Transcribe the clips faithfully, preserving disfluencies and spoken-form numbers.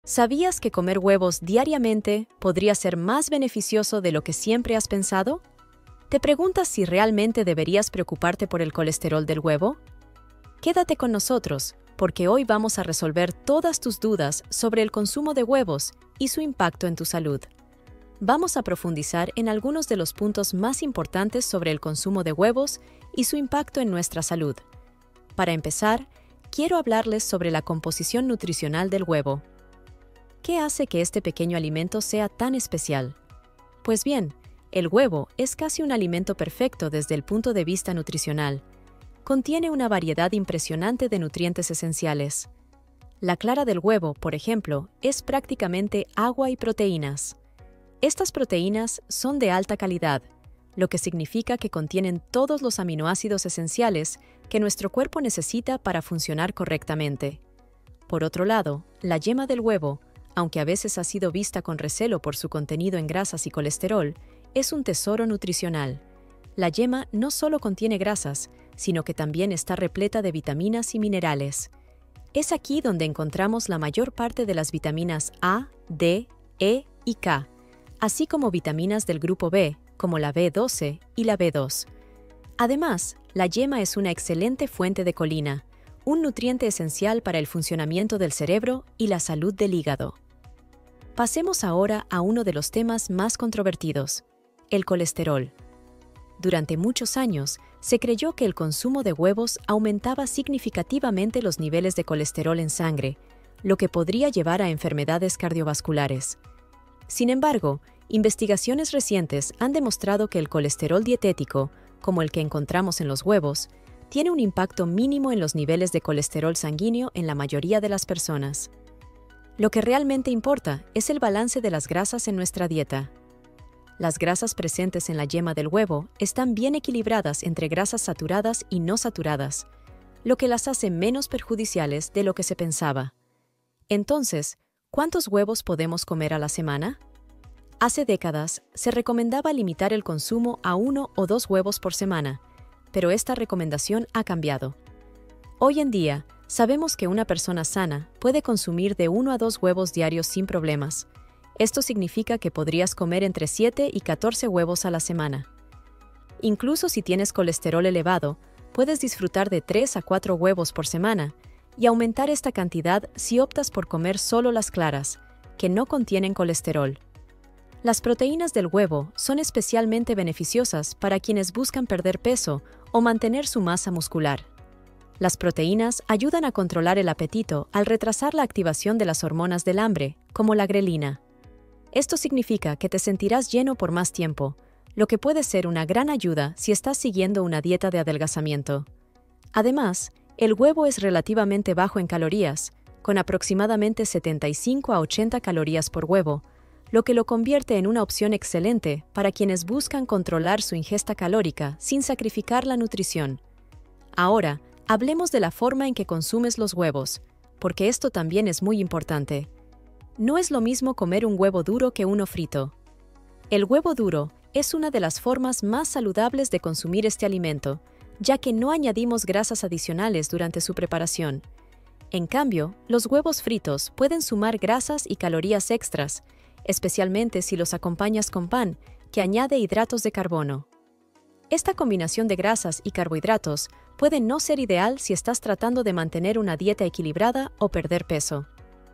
¿Sabías que comer huevos diariamente podría ser más beneficioso de lo que siempre has pensado? ¿Te preguntas si realmente deberías preocuparte por el colesterol del huevo? Quédate con nosotros, porque hoy vamos a resolver todas tus dudas sobre el consumo de huevos y su impacto en tu salud. Vamos a profundizar en algunos de los puntos más importantes sobre el consumo de huevos y su impacto en nuestra salud. Para empezar, quiero hablarles sobre la composición nutricional del huevo. ¿Qué hace que este pequeño alimento sea tan especial? Pues bien, el huevo es casi un alimento perfecto desde el punto de vista nutricional. Contiene una variedad impresionante de nutrientes esenciales. La clara del huevo, por ejemplo, es prácticamente agua y proteínas. Estas proteínas son de alta calidad, lo que significa que contienen todos los aminoácidos esenciales que nuestro cuerpo necesita para funcionar correctamente. Por otro lado, la yema del huevo, aunque a veces ha sido vista con recelo por su contenido en grasas y colesterol, es un tesoro nutricional. La yema no solo contiene grasas, sino que también está repleta de vitaminas y minerales. Es aquí donde encontramos la mayor parte de las vitaminas A, D, E y K, así como vitaminas del grupo B, como la B doce y la B dos. Además, la yema es una excelente fuente de colina, un nutriente esencial para el funcionamiento del cerebro y la salud del hígado. Pasemos ahora a uno de los temas más controvertidos, el colesterol. Durante muchos años, se creyó que el consumo de huevos aumentaba significativamente los niveles de colesterol en sangre, lo que podría llevar a enfermedades cardiovasculares. Sin embargo, investigaciones recientes han demostrado que el colesterol dietético, como el que encontramos en los huevos, tiene un impacto mínimo en los niveles de colesterol sanguíneo en la mayoría de las personas. Lo que realmente importa es el balance de las grasas en nuestra dieta. Las grasas presentes en la yema del huevo están bien equilibradas entre grasas saturadas y no saturadas, lo que las hace menos perjudiciales de lo que se pensaba. Entonces, ¿cuántos huevos podemos comer a la semana? Hace décadas, se recomendaba limitar el consumo a uno o dos huevos por semana, pero esta recomendación ha cambiado. Hoy en día, sabemos que una persona sana puede consumir de uno a dos huevos diarios sin problemas. Esto significa que podrías comer entre siete y catorce huevos a la semana. Incluso si tienes colesterol elevado, puedes disfrutar de tres a cuatro huevos por semana y aumentar esta cantidad si optas por comer solo las claras, que no contienen colesterol. Las proteínas del huevo son especialmente beneficiosas para quienes buscan perder peso o mantener su masa muscular. Las proteínas ayudan a controlar el apetito al retrasar la activación de las hormonas del hambre, como la grelina. Esto significa que te sentirás lleno por más tiempo, lo que puede ser una gran ayuda si estás siguiendo una dieta de adelgazamiento. Además, el huevo es relativamente bajo en calorías, con aproximadamente setenta y cinco a ochenta calorías por huevo, lo que lo convierte en una opción excelente para quienes buscan controlar su ingesta calórica sin sacrificar la nutrición. Ahora, hablemos de la forma en que consumes los huevos, porque esto también es muy importante. No es lo mismo comer un huevo duro que uno frito. El huevo duro es una de las formas más saludables de consumir este alimento, ya que no añadimos grasas adicionales durante su preparación. En cambio, los huevos fritos pueden sumar grasas y calorías extras, especialmente si los acompañas con pan, que añade hidratos de carbono. Esta combinación de grasas y carbohidratos puede no ser ideal si estás tratando de mantener una dieta equilibrada o perder peso.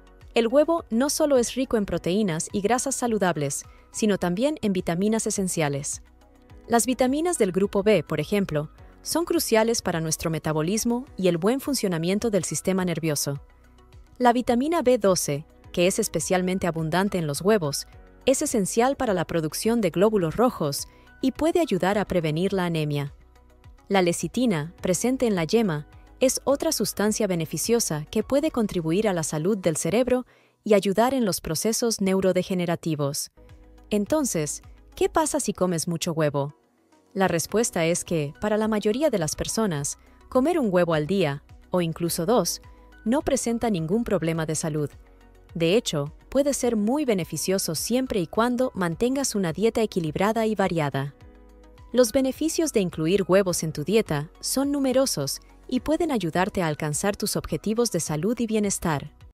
El huevo no solo es rico en proteínas y grasas saludables, sino también en vitaminas esenciales. Las vitaminas del grupo B, por ejemplo, son cruciales para nuestro metabolismo y el buen funcionamiento del sistema nervioso. La vitamina B doce, que es especialmente abundante en los huevos, es esencial para la producción de glóbulos rojos y puede ayudar a prevenir la anemia. La lecitina, presente en la yema, es otra sustancia beneficiosa que puede contribuir a la salud del cerebro y ayudar en los procesos neurodegenerativos. Entonces, ¿qué pasa si comes mucho huevo? La respuesta es que, para la mayoría de las personas, comer un huevo al día, o incluso dos, no presenta ningún problema de salud. De hecho, puede ser muy beneficioso siempre y cuando mantengas una dieta equilibrada y variada. Los beneficios de incluir huevos en tu dieta son numerosos y pueden ayudarte a alcanzar tus objetivos de salud y bienestar.